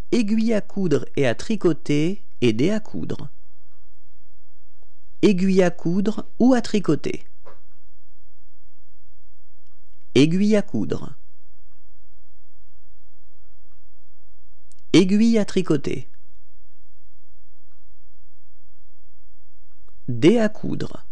Aiguille à coudre et à tricoter, aider à coudre. Aiguille à coudre ou à tricoter. Aiguille à coudre. Aiguille à tricoter. Dé à coudre.